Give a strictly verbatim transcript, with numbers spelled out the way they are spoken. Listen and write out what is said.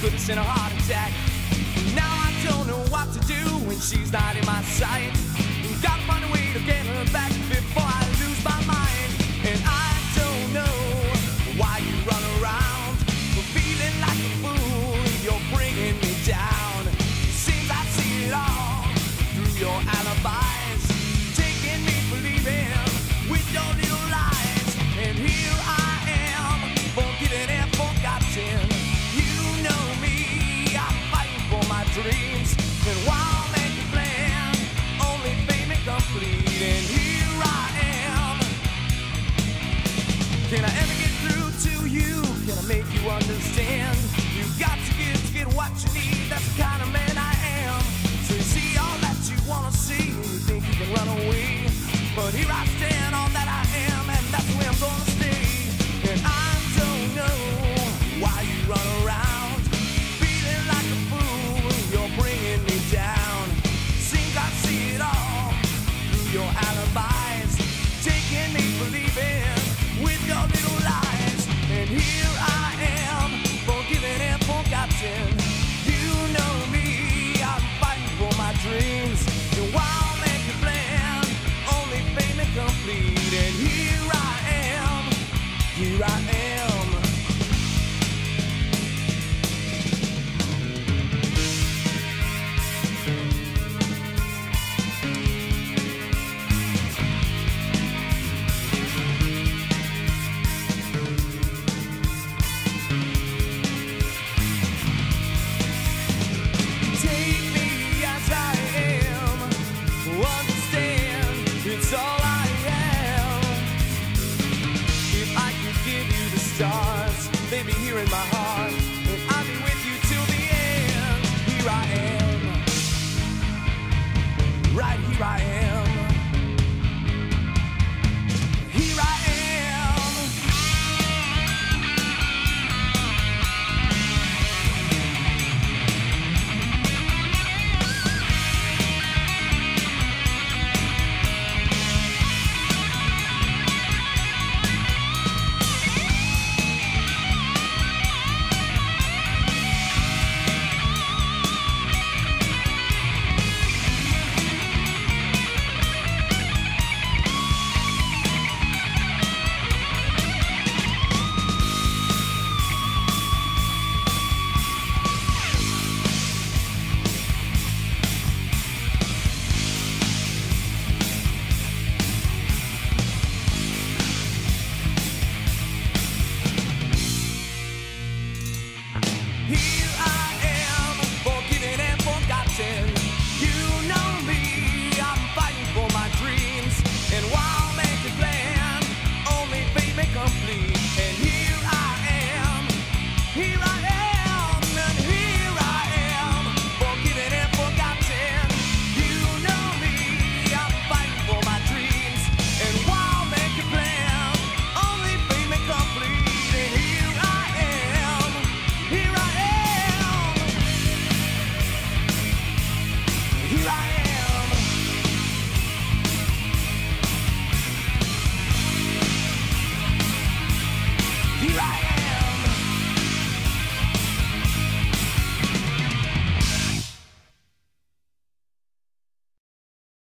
could have sent a heart attack. Now I don't know what to do when she's not in my sight. Gotta find a way to get her back before I lose my mind. And I don't know why you run around, feeling like a fool. You're bringing me down. Seems I see it all through your alibis, taking me believing with your little lies. And here I am, forgiven and forgotten. You know me, I'm fighting for my dreams. And while making plans, only fame incomplete. And here I am. Can I ever get through to you? Can I make you understand? You've got to give to get what you need. That's the kind of man I am. So you see all that you wanna see, you think you can run away, but here I stand, all that I am, and that's the way I'm gonna stay. And I don't know why you run around, feeling like a fool. You're bringing me down. Seems I see it all through your alibis, taking me believing with your little lies. And here I am, forgiven and forgotten. You know me, I'm fighting for my dreams. And while making plans, only fame incomplete. And here I am, here I am. Take me as I am, understand it's all I am. If I could give you the stars, they'd be here in my heart, and I'd be with you till the end. Here I am, right here I am. Here I am. Here I am, forgiven and forgotten. You know me, I'm fighting for my dreams. And while making plans, only fame incomplete. And here I am, here I am, and here I am, forgiven and forgotten. You know me, I'm fighting for my dreams. And while making plans, only fame incomplete. And here I am, here I am. Here I am.